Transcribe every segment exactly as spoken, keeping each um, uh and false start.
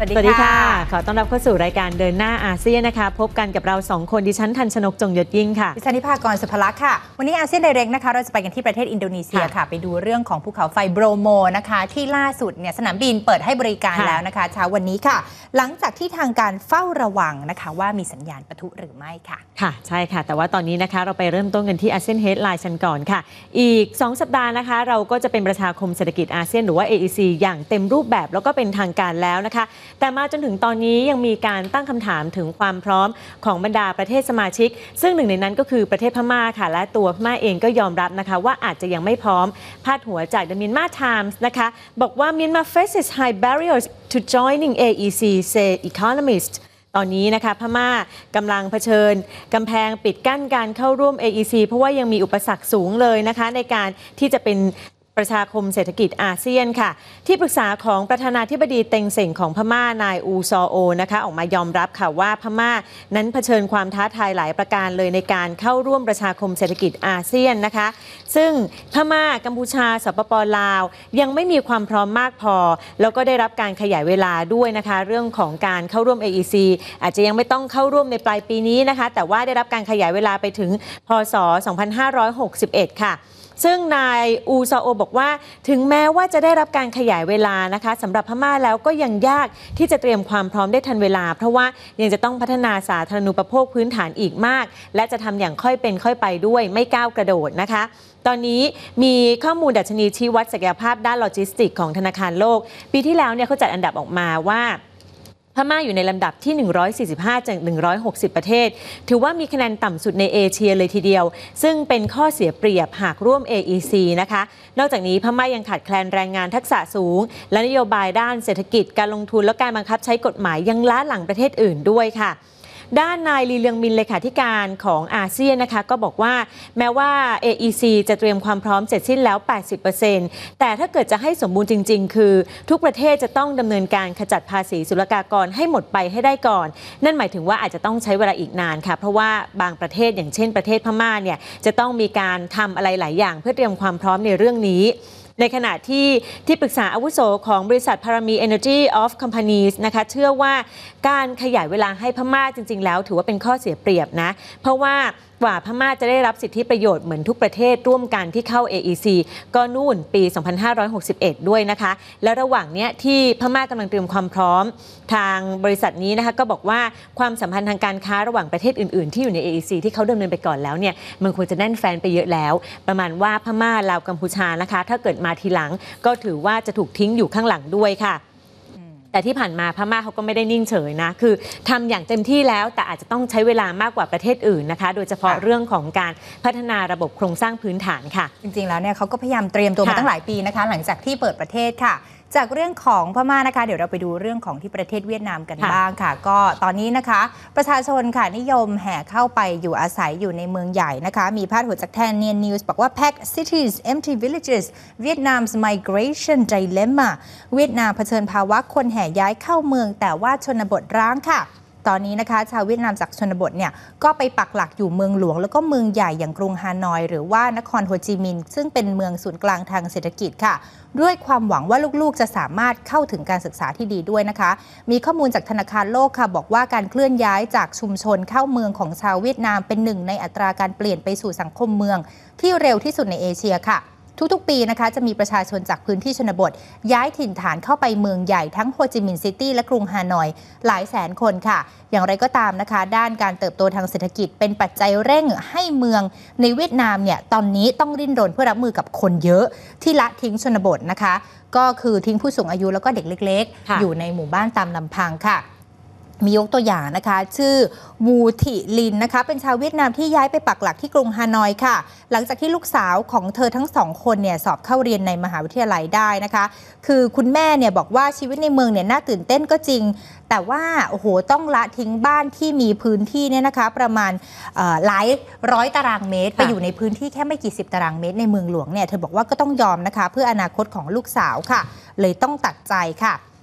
สวัสดีค่ะขอต้อนรับเข้าสู่รายการเดินหน้าอาเซียนนะคะพบกันกับเราสองคนดิฉันทันชนกจงยศยิ่งค่ะดิฉันนิพากรสุภลักษณ์ค่ะวันนี้อาเซียนไดเรกนะคะเราจะไปกันที่ประเทศอินโดนีเซียค่ะไปดูเรื่องของภูเขาไฟโบรโมนะคะที่ล่าสุดเนี่ยสนามบินเปิดให้บริการแล้วนะคะเช้าวันนี้ค่ะหลังจากที่ทางการเฝ้าระวังนะคะว่ามีสัญญาณปะทุหรือไม่ค่ะค่ะใช่ค่ะแต่ว่าตอนนี้นะคะเราไปเริ่มต้นกันที่อาเซียนเฮดไลน์กันก่อนค่ะอีกสองสัปดาห์นะคะเราก็จะเป็นประชาคมเศรษฐกิจอาเซียนหรือว่า เอ อี ซี อย่างเต็มรูปแบบแล้วก็เป็นทางการแล้วนะคะแต่มาจนถึงตอนนี้ยังมีการตั้งคำถามถึงความพร้อมของบรรดาประเทศสมาชิกซึ่งหนึ่งในนั้นก็คือประเทศพม่าค่ะและตัวพม่าเองก็ยอมรับนะคะว่าอาจจะยังไม่พร้อมพาดหัวจาก The Myanmar Times นะคะบอกว่า Myanmar faces high barriers to joining เอ อี ซี say economists ตอนนี้นะคะพม่ากำลังเผชิญกำแพงปิดกั้นการเข้าร่วม เอ อี ซี เพราะว่ายังมีอุปสรรคสูงเลยนะคะในการที่จะเป็นประชาคมเศรษฐกิจอาเซียนค่ะที่ปรึกษาของประธานาธิบดีเต็งเส็งของพม่านายอูซอโอนะคะออกมายอมรับค่ะว่าพม่านั้นเผชิญความท้าทายหลายประการเลยในการเข้าร่วมประชาคมเศรษฐกิจอาเซียนนะคะซึ่งพม่ากัมพูชาสปป.ลาวยังไม่มีความพร้อมมากพอแล้วก็ได้รับการขยายเวลาด้วยนะคะเรื่องของการเข้าร่วม เอ อี ซี อาจจะยังไม่ต้องเข้าร่วมในปลายปีนี้นะคะแต่ว่าได้รับการขยายเวลาไปถึงพ.ศ. สองพันห้าร้อยหกสิบเอ็ดค่ะซึ่งนายอูซอโอบอกว่าถึงแม้ว่าจะได้รับการขยายเวลานะคะสำหรับพม่าแล้วก็ยังยากที่จะเตรียมความพร้อมได้ทันเวลาเพราะว่ายังจะต้องพัฒนาสาธารณูปโภคพื้นฐานอีกมากและจะทำอย่างค่อยเป็นค่อยไปด้วยไม่ก้าวกระโดดนะคะตอนนี้มีข้อมูลดัชนีชี้วัดศักยภาพด้านโลจิสติกของธนาคารโลกปีที่แล้วเนี่ยเขาจัดอันดับออกมาว่าพม่าอยู่ในลำดับที่หนึ่งร้อยสี่สิบห้าจากหนึ่งร้อยหกสิบประเทศถือว่ามีคะแนนต่ำสุดในเอเชียเลยทีเดียวซึ่งเป็นข้อเสียเปรียบหากร่วม เอ อี ซี นะคะนอกจากนี้พม่ายังขาดแคลนแรงงานทักษะสูงและนโยบายด้านเศรษฐกิจการลงทุนและการบังคับใช้กฎหมายยังล้าหลังประเทศอื่นด้วยค่ะด้านนายลีเลียงมินเลขาธิการของอาเซียนนะคะก็บอกว่าแม้ว่า เอ อี ซี จะเตรียมความพร้อมเสร็จสิ้นแล้ว แปดสิบเปอร์เซ็นต์ แต่ถ้าเกิดจะให้สมบูรณ์จริงๆคือทุกประเทศจะต้องดำเนินการขจัดภาษีศุลกากรให้หมดไปให้ได้ก่อนนั่นหมายถึงว่าอาจจะต้องใช้เวลาอีกนานค่ะเพราะว่าบางประเทศอย่างเช่นประเทศพม่าเนี่ยจะต้องมีการทำอะไรหลายอย่างเพื่อเตรียมความพร้อมในเรื่องนี้ในขณะที่ที่ปรึกษาอาวุโสของบริษัท Parami Energy of Companies นะคะเชื่อว่าการขยายเวลาให้พม่าจริงๆแล้วถือว่าเป็นข้อเสียเปรียบนะเพราะว่ากว่าพม่าจะได้รับสิทธิประโยชน์เหมือนทุกประเทศร่วมกันที่เข้า เอ อี ซี ก็นู่นปี สองพันห้าร้อยหกสิบเอ็ด ด้วยนะคะและระหว่างนี้ที่พม่ากำลังเตรียมความพร้อมทางบริษัทนี้นะคะก็บอกว่าความสัมพันธ์ทางการค้าระหว่างประเทศอื่นๆที่อยู่ใน เอ อี ซี ที่เขาดำเนินไปก่อนแล้วเนี่ยมันควรจะแน่นแฟนไปเยอะแล้วประมาณว่าพม่าลาวกัมพูชานะคะถ้าเกิดมาทีหลังก็ถือว่าจะถูกทิ้งอยู่ข้างหลังด้วยค่ะแต่ที่ผ่านมาพม่าเขาก็ไม่ได้นิ่งเฉยนะคือทำอย่างเต็มที่แล้วแต่อาจจะต้องใช้เวลามากกว่าประเทศอื่นนะคะโดยเฉพาะเรื่องของการพัฒนาระบบโครงสร้างพื้นฐานค่ะจริงๆแล้วเนี่ยเขาก็พยายามเตรียมตัวมาตั้งหลายปีนะคะหลังจากที่เปิดประเทศค่ะจากเรื่องของพม่านะคะเดี๋ยวเราไปดูเรื่องของที่ประเทศเวียดนามกันบ้างค่ะก็ตอนนี้นะคะประชาชนค่ะนิยมแห่เข้าไปอยู่อาศัยอยู่ในเมืองใหญ่นะคะมีพาดหัวจากแทนเนียนนิวส์บอกว่า Pack cities empty villages Vietnam's migration dilemma เวียดนามเผชิญภาวะคนแห่ย้ายเข้าเมืองแต่ว่าชนบทร้างค่ะตอนนี้นะคะชาวเวียดนามจากชนบทเนี่ยก็ไปปักหลักอยู่เมืองหลวงแล้วก็เมืองใหญ่อย่างกรุงฮานอยหรือว่านครโฮจิมินห์ซึ่งเป็นเมืองศูนย์กลางทางเศรษฐกิจค่ะด้วยความหวังว่าลูกๆจะสามารถเข้าถึงการศึกษาที่ดีด้วยนะคะมีข้อมูลจากธนาคารโลกค่ะบอกว่าการเคลื่อนย้ายจากชุมชนเข้าเมืองของชาวเวียดนามเป็นหนึ่งในอัตราการเปลี่ยนไปสู่สังคมเมืองที่เร็วที่สุดในเอเชียค่ะทุกๆปีนะคะจะมีประชาชนจากพื้นที่ชนบทย้ายถิ่นฐานเข้าไปเมืองใหญ่ทั้งโฮจิมินห์ซิตี้และกรุงฮานอยหลายแสนคนค่ะอย่างไรก็ตามนะคะด้านการเติบโตทางเศรษฐกิจเป็นปัจจัยเร่งให้เมืองในเวียดนามเนี่ยตอนนี้ต้องดิ้นรนเพื่อรับมือกับคนเยอะที่ละทิ้งชนบทนะคะก็คือทิ้งผู้สูงอายุแล้วก็เด็กเล็กๆอยู่ในหมู่บ้านตามลำพังค่ะมียกตัวอย่างนะคะชื่อวูทิลินนะคะเป็นชาวเวียดนามที่ย้ายไปปักหลักที่กรุงฮานอยค่ะหลังจากที่ลูกสาวของเธอทั้งสองคนเนี่ยสอบเข้าเรียนในมหาวิทยาลัยได้นะคะคือคุณแม่เนี่ยบอกว่าชีวิตในเมืองเนี่ยน่าตื่นเต้นก็จริงแต่ว่าโอ้โหต้องละทิ้งบ้านที่มีพื้นที่เนี่ยนะคะประมาณหลายร้อยตารางเมตรไปอยู่ในพื้นที่แค่ไม่กี่สิบตารางเมตรในเมืองหลวงเนี่ยเธอบอกว่าก็ต้องยอมนะคะเพื่ออนาคตของลูกสาวค่ะเลยต้องตัดใจค่ะ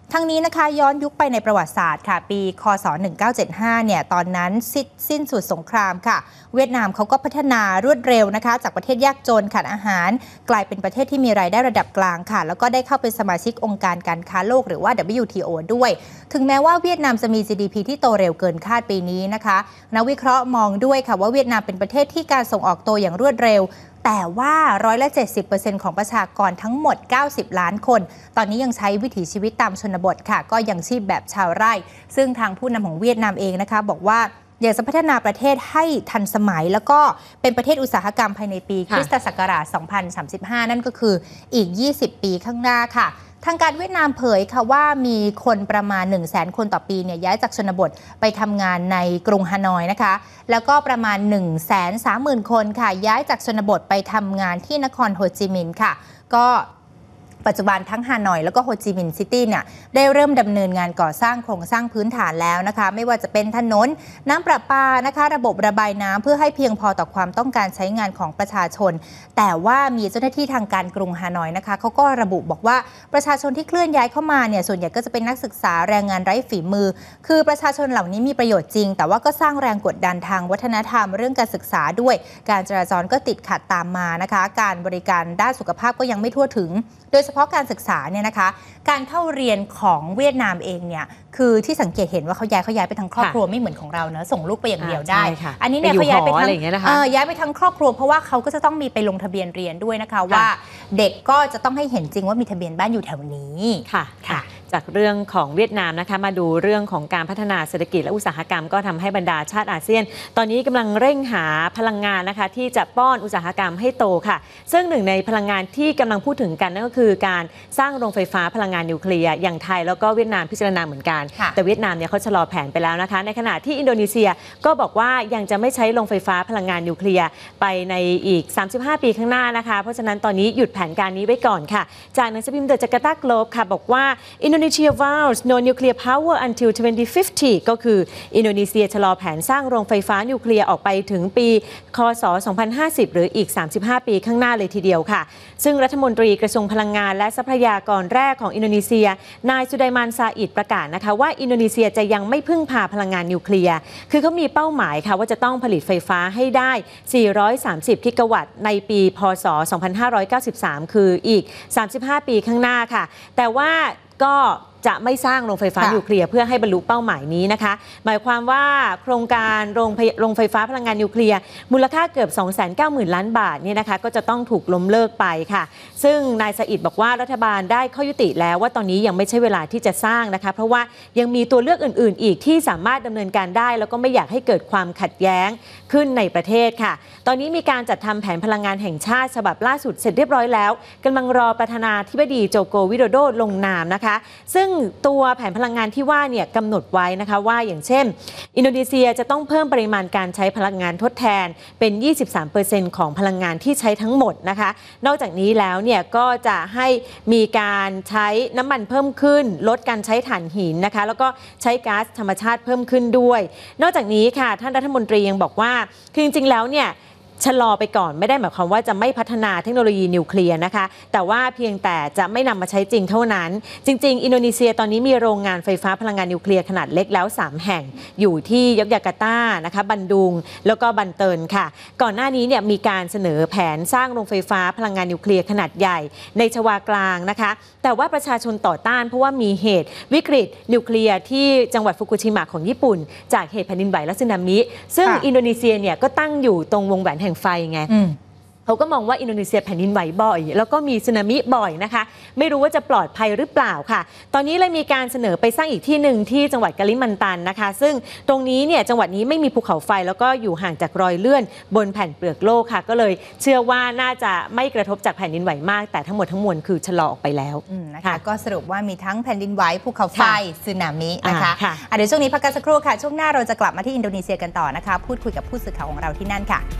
ทั้งนี้นะคะย้อนยุคไปในประวัติศาสตร์ค่ะปีคศหนึ่งเก้าเจ็ดห้าเนี่ยตอนนั้นสิ้นสุดสงครามค่ะเวียดนามเขาก็พัฒนารวดเร็วนะคะจากประเทศยากจนขาดอาหารกลายเป็นประเทศที่มีรายได้ระดับกลางค่ะแล้วก็ได้เข้าเป็นสมาชิกองค์การการค้าโลกหรือว่า ดับเบิลยู ที โอ ด้วยถึงแม้ว่าเวียดนามจะมี จี ดี พี ที่โตเร็วเกินคาดปีนี้นะคะนักวิเคราะห์มองด้วยค่ะว่าเวียดนามเป็นประเทศที่การส่งออกโตอย่างรวดเร็วแต่ว่าร้อยละ เจ็ดสิบเปอร์เซ็นต์ ของประชากรทั้งหมดเก้าสิบล้านคนตอนนี้ยังใช้วิถีชีวิตตามชนบทค่ะก็ยังชีพแบบชาวไร่ซึ่งทางผู้นำของเวียดนามเองนะคะบอกว่าอยากจะพัฒนาประเทศให้ทันสมัยแล้วก็เป็นประเทศอุตสาหกรรมภายในปีคริสตศักราชสองพันสามสิบห้านั่นก็คืออีกยี่สิบปีข้างหน้าค่ะทางการเวียดนามเผยค่ะว่ามีคนประมาณ หนึ่งแสน คนต่อปีเนี่ยย้ายจากชนบทไปทำงานในกรุงฮานอยนะคะแล้วก็ประมาณ หนึ่งแสนสามหมื่น คนค่ะย้ายจากชนบทไปทำงานที่นครโฮจิมินห์ค่ะก็ปัจจุบันทั้งฮานอยแล้วก็โฮจิมินห์ซิตี้เนี่ยได้เริ่มดำเนินงานก่อสร้างโครงสร้างพื้นฐานแล้วนะคะไม่ว่าจะเป็นถนนน้ำประปานะคะระบบระบายน้ำเพื่อให้เพียงพอต่อความต้องการใช้งานของประชาชนแต่ว่ามีเจ้าหน้าที่ทางการกรุงฮานอยนะคะเขาก็ระบุบอกว่าประชาชนที่เคลื่อนย้ายเข้ามาเนี่ยส่วนใหญ่ก็จะเป็นนักศึกษาแรงงานไร้ฝีมือคือประชาชนเหล่านี้มีประโยชน์จริงแต่ว่าก็สร้างแรงกดดันทางวัฒนธรรมเรื่องการศึกษาด้วยการจราจรก็ติดขัดตามมานะคะการบริการด้านสุขภาพก็ยังไม่ทั่วถึงโดยเฉพาะการศึกษาเนี่ยนะคะการเข้าเรียนของเวียดนามเองเนี่ยคือที่สังเกตเห็นว่าเขาย้ายเขาย้ายไปทั้งครอบครัวไม่เหมือนของเราเนอะส่งลูกไปอย่างเดียวได้อันนี้เนี่ยเขาย้ายไปทั้งย้ายไปทั้งครอบครัวเพราะว่าเขาก็จะต้องมีไปลงทะเบียนเรียนด้วยนะคะว่าเด็กก็จะต้องให้เห็นจริงว่ามีทะเบียนบ้านอยู่แถวนี้ค่ะค่ะจากเรื่องของเวียดนามนะคะมาดูเรื่องของการพัฒนาเศรษฐกิจและอุตสาหกรรมก็ทำให้บรรดาชาติอาเซียนตอนนี้กำลังเร่งหาพลังงานนะคะที่จะป้อนอุตสาหกรรมให้โตค่ะซึ่งหนึ่งในพลังงานที่กำลังพูดถึงกันนั่นก็คือการสร้างโรงไฟฟ้าพลังงานนิวเคลียร์อย่างไทยแล้วก็เวียดนามพิจารณาเหมือนกันแต่เวียดนามเนี่ยเขาชะลอแผนไปแล้วนะคะในขณะที่อินโดนีเซียก็บอกว่ายังจะไม่ใช้โรงไฟฟ้าพลังงานนิวเคลียร์ไปในอีกสามสิบห้าปีข้างหน้านะคะเพราะฉะนั้นตอนนี้หยุดแผนการนี้ไว้ก่อนค่ะจากหนังสือพิมพ์เดอะจาการ์ตาโกลบค่ะบอกว่าอินโดนีเซีย vows no nuclear power until twenty fifty ก็คืออินโดนีเซียชะลอแผนสร้างโรงไฟฟ้านิวเคลียร์ออกไปถึงปีคศสองพันห้าสิบหรืออีกสามสิบห้าปีข้างหน้าเลยทีเดียวค่ะซึ่งรัฐมนตรีกระทรวงพลังงานและทรัพยากรแร่ของอินโดนีเซียนายสุไดมานซาอิดประกาศนะคะว่าอินโดนีเซียจะยังไม่พึ่งพาพลังงานนิวเคลียร์คือเขามีเป้าหมายค่ะว่าจะต้องผลิตไฟฟ้าให้ได้สี่ร้อยสามสิบกิกะวัตต์ในปีพศสองพันห้าร้อยเก้าสิบสามคืออีกสามสิบห้าปีข้างหน้าค่ะแต่ว่าก็จะไม่สร้างโรงไฟฟ้านิวเคลียร์เพื่อให้บรรลุเป้าหมายนี้นะคะหมายความว่าโครงการโรงโรงไฟฟ้าพลังงานนิวเคลียร์มูลค่าเกือบ สองแสนเก้าหมื่น ล้านบาทเนี่ยนะคะก็จะต้องถูกล้มเลิกไปค่ะซึ่งนายสอิดบอกว่ารัฐบาลได้ข้อยุติแล้วว่าตอนนี้ยังไม่ใช่เวลาที่จะสร้างนะคะเพราะว่ายังมีตัวเลือกอื่นๆอีกที่สามารถดำเนินการได้แล้วก็ไม่อยากให้เกิดความขัดแย้งขึ้นในประเทศค่ะตอนนี้มีการจัดทำแผนพลังงานแห่งชาติฉบับล่าสุดเสร็จเรียบร้อยแล้วกำลังรอประธานาธิบดีโจโกวิโดโดลงนามนะคะซึ่งตัวแผนพลังงานที่ว่าเนี่ยกำหนดไว้นะคะว่าอย่างเช่นอินโดนีเซียจะต้องเพิ่มปริมาณการใช้พลังงานทดแทนเป็น ยี่สิบสามเปอร์เซ็นต์ ของพลังงานที่ใช้ทั้งหมดนะคะนอกจากนี้แล้วเนี่ยก็จะให้มีการใช้น้ำมันเพิ่มขึ้นลดการใช้ถ่านหินนะคะแล้วก็ใช้ก๊าซธรรมชาติเพิ่มขึ้นด้วยนอกจากนี้ค่ะท่านรัฐมนตรียังบอกว่าคือจริงๆแล้วเนี่ยชะลอไปก่อนไม่ได้หมายความว่าจะไม่พัฒนาเทคโนโลยีนิวเคลียร์นะคะแต่ว่าเพียงแต่จะไม่นำมาใช้จริงเท่านั้นจริงๆอินโดนีเซียตอนนี้มีโรงงานไฟฟ้าพลังงานนิวเคลียร์ขนาดเล็กแล้วสามแห่งอยู่ที่ยกยาการ์ตานะคะบันดุงแล้วก็บันเตินค่ะก่อนหน้านี้เนี่ยมีการเสนอแผนสร้างโรงไฟฟ้าพลังงานนิวเคลียร์ขนาดใหญ่ในชวากลางนะคะแต่ว่าประชาชนต่อต้านเพราะว่ามีเหตุวิกฤตนิวเคลียร์ที่จังหวัดฟุกุชิมะของญี่ปุ่นจากเหตุแผ่นดินไหวและสึนามิซึ่งอินโดนีเซียเนี่ยก็ตั้งอยู่ตรงวงแหวนแห่งไฟไงเขาก็มองว่าอินโดนีเซียแผ่นดินไหวบ่อยแล้วก็มีสึนามิบ่อยนะคะไม่รู้ว่าจะปลอดภัยหรือเปล่าค่ะตอนนี้เลยมีการเสนอไปสร้างอีกที่หนึ่งที่จังหวัดกะลิมันตันนะคะซึ่งตรงนี้เนี่ยจังหวัดนี้ไม่มีภูเขาไฟแล้วก็อยู่ห่างจากรอยเลื่อนบนแผ่นเปลือกโลกค่ะก็เลยเชื่อว่าน่าจะไม่กระทบจากแผ่นดินไหวมากแต่ทั้งหมดทั้งมวลคือชะลอออกไปแล้วนะคะก็สรุปว่ามีทั้งแผ่นดินไหวภูเขาไฟสึนามินะคะเดี๋ยวช่วงนี้พักกันสักครู่ค่ะช่วงหน้าเราจะกลับมาที่อินโดนีเซียกันต่อนะคะพูดคุยกับผู้สื่อข่าวของเราที่นั่นค่ะ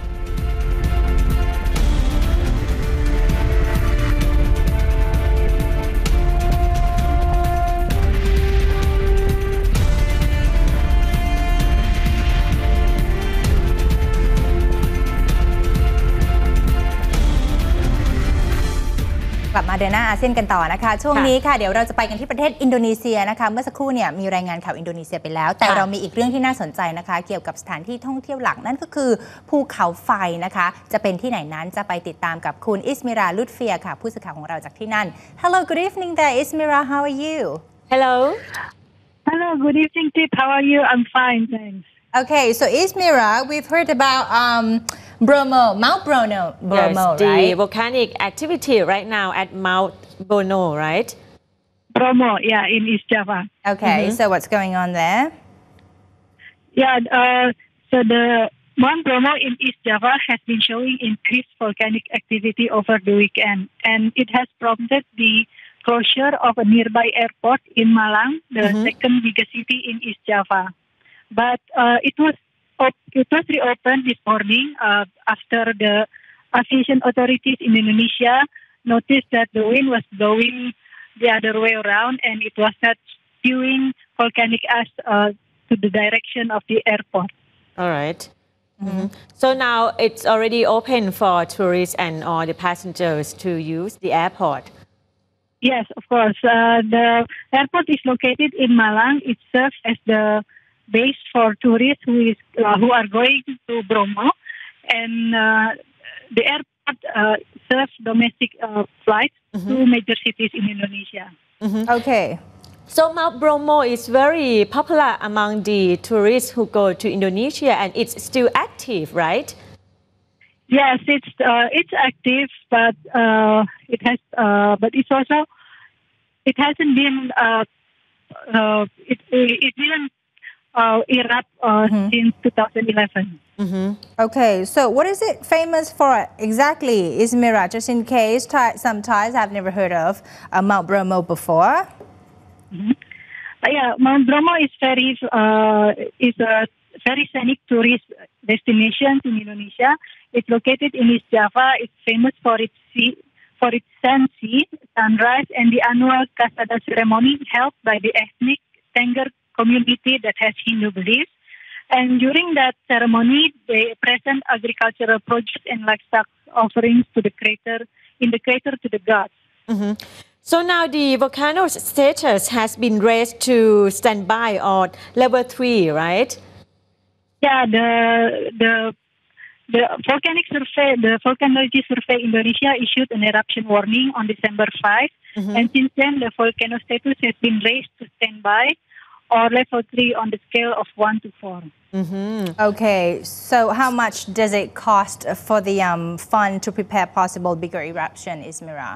กลับมาเดินหน้าอาเซียนกันต่อนะคะช่วงนี้ค่ะเดี๋ยวเราจะไปกันที่ประเทศอินโดนีเซียนะคะเมื่อสักครู่เนี่ยมีรายงานข่าวอินโดนีเซียไปแล้วแต่เรามีอีกเรื่องที่น่าสนใจนะคะเกี่ยวกับสถานที่ท่องเที่ยวหลักนั่นก็คือภูเขาไฟนะคะจะเป็นที่ไหนนั้นจะไปติดตามกับคุณอิสมิราลุตเฟียค่ะผู้สื่อข่าวของเราจากที่นั่น Hello good evening there Ismira how are you Hello Hello good evening Tip how are you I'm fine thanks Okay so Ismira we've heard about um Bromo Mount Bromo Bromo yes, the right volcanic activity right now at Mount Bromo right Bromo yeah in East Java Okay mm-hmm. so what's going on there Yeah uh, so the Mount Bromo in East Java has been showing increased volcanic activity over the weekend and it has prompted the closure of a nearby airport in Malang the mm-hmm. second biggest city in East Java but uh, it was It was reopened this morning uh, after the aviation authorities in Indonesia noticed that the wind was blowing the other way around and it was not spewing volcanic ash uh, to the direction of the airport. All right. Mm-hmm. So now it's already open for tourists and all the passengers to use the airport. Yes, of course. Uh, the airport is located in Malang. It serves as the base for tourists who is uh, who are going to Bromo, and uh, the airport uh, serves domestic uh, flights mm-hmm. to major cities in Indonesia. Mm-hmm. Okay. So Mount Bromo is very popular among the tourists who go to Indonesia, and it's still active, right? Yes, it's uh, it's active, but uh, it has uh, but it's also it hasn't been uh, uh, it it didn't. Uh, erupt uh, mm-hmm. since two thousand eleven. Mm-hmm. Okay, so what is it famous for exactly, Ismira? Just in case Thai, some Thais have never heard of uh, Mount Bromo before. Mm-hmm. Uh, yeah, Mount Bromo is very uh, is a very scenic tourist destination in Indonesia. It's located in East Java. It's famous for its sea, for its sand sea, sunrise, and the annual Kasada ceremony held by the ethnic Tengger community that has Hindu beliefs. And during that ceremony, they present agricultural produce and livestock offerings to the crater, in the crater to the gods. Mm-hmm. So now the volcano status has been raised to standby or level three, right? Yeah, the the the volcanic survey, the Volcanology Survey Indonesia issued an eruption warning on December fifth, mm-hmm. and since then the volcano status has been raised to standby or level three on the scale of one to four. Mm-hmm. Okay, so how much does it cost for the um, fund to prepare possible bigger eruption, Ismira?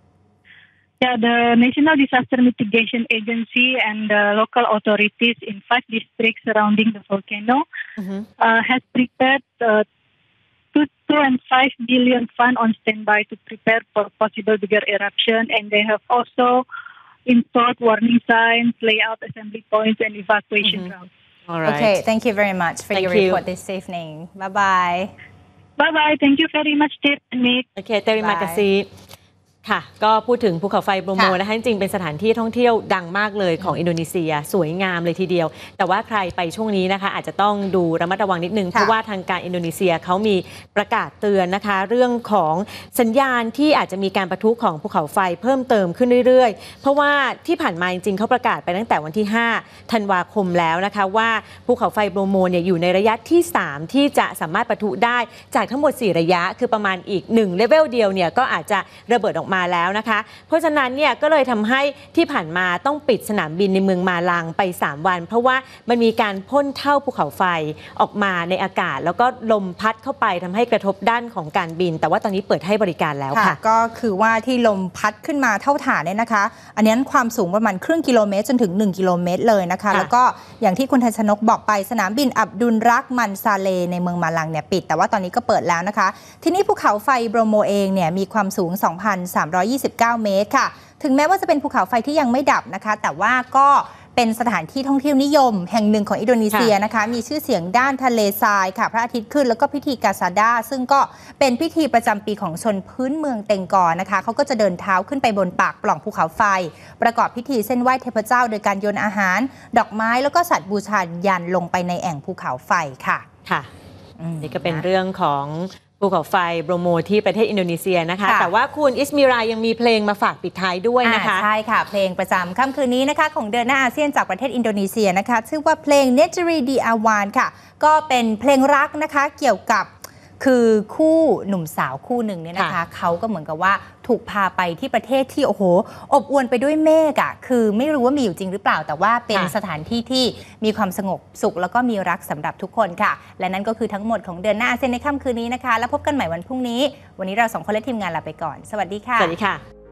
Yeah, the National Disaster Mitigation Agency and the local authorities in five districts surrounding the volcano mm-hmm. uh, has prepared uh, two, two and five billion fund on standby to prepare for possible bigger eruption, and they have also installed warning signs, layout assembly points, and evacuation mm-hmm. routes. All right. Okay, thank you very much for thank your you. report this evening. Bye-bye. Bye-bye. Thank you very much, Tip and Nick. Okay, terima kasih. ค่ะก็พูดถึงภูเขาไฟโบรโมนะคะจริงๆเป็นสถานที่ท่องเที่ยวดังมากเลยของอินโดนีเซียสวยงามเลยทีเดียวแต่ว่าใครไปช่วงนี้นะคะอาจจะต้องดูระมัดระวังนิดนึงเพราะว่าทางการอินโดนีเซียเขามีประกาศเตือนนะคะเรื่องของสัญญาณที่อาจจะมีการปะทุของภูเขาไฟเพิ่มเติมขึ้นเรื่อยๆเพราะว่าที่ผ่านมาจริงๆเขาประกาศไปตั้งแต่วันที่ห้าธันวาคมแล้วนะคะว่าภูเขาไฟโบรโมเนี่ยอยู่ในระยะที่สามที่จะสามารถปะทุได้จากทั้งหมดสี่ระยะคือประมาณอีกหนึ่งเลเวลเดียวเนี่ยก็อาจจะระเบิดออกมาแล้วนะคะเพราะฉะนั้นเนี่ยก็เลยทำให้ที่ผ่านมาต้องปิดสนามบินในเมืองมาลังไปสามวันเพราะว่ามันมีการพ่นเท่าภูเขาไฟออกมาในอากาศแล้วก็ลมพัดเข้าไปทำให้กระทบด้านของการบินแต่ว่าตอนนี้เปิดให้บริการแล้วค่ะก็คือว่าที่ลมพัดขึ้นมาเท่าฐานเนี่ยนะคะอันนี้ความสูงประมาณครึ่งกิโลเมตรจนถึงหนึ่งกิโลเมตรเลยนะคะแล้วก็อย่างที่คุณทันชนกบอกไปสนามบินอับดุลรักมันซาเลในเมืองมาลังเนี่ยปิดแต่ว่าตอนนี้ก็เปิดแล้วนะคะทีนี้ภูเขาไฟโบรโมเองเนี่ยมีความสูง สองพันสามร้อยยี่สิบเก้า เมตรค่ะถึงแม้ว่าจะเป็นภูเขาไฟที่ยังไม่ดับนะคะแต่ว่าก็เป็นสถานที่ท่องเที่ยวนิยมแห่งหนึ่งของอินโดนีเซียนะคะมีชื่อเสียงด้านทะเลทรายค่ะพระอาทิตย์ขึ้นแล้วก็พิธีกาซาดาซึ่งก็เป็นพิธีประจำปีของชนพื้นเมืองเต็งกอนะคะเขาก็จะเดินเท้าขึ้นไปบนปากปล่องภูเขาไฟประกอบพิธีเส้นไหว้เทพเจ้าโดยการโยนอาหารดอกไม้แล้วก็สัตว์บูชายันลงไปในแอ่งภูเขาไฟค่ะค่ะนี่ก็เป็นเรื่องของภูภูเขาไฟโบรโมที่ประเทศอินโดนีเซียนะคะค่ะแต่ว่าคุณอิสมิรายังมีเพลงมาฝากปิดท้ายด้วยนะคะอ่าใช่ค่ะ เพลงประจำค่ำคืนนี้นะคะของเดือนหน้าอาเซียนจากประเทศอินโดนีเซียนะคะชื่อว่าเพลง Negeri di Awan ค่ะก็เป็นเพลงรักนะคะเกี่ยวกับคือคู่หนุ่มสาวคู่หนึ่งเนี่ยนะคะเขาก็เหมือนกับว่าถูกพาไปที่ประเทศที่โอ้โหอบอวลไปด้วยเมฆอ่ะคือไม่รู้ว่ามีอยู่จริงหรือเปล่าแต่ว่าเป็นสถานที่ที่มีความสงบสุขแล้วก็มีรักสำหรับทุกคนค่ะและนั่นก็คือทั้งหมดของเดือนหน้าอาเซียนในค่ำคืนนี้นะคะแล้วพบกันใหม่วันพรุ่งนี้วันนี้เราสองคนและทีมงานลาไปก่อนสวัสดีค่ะสวัสดีค่ะ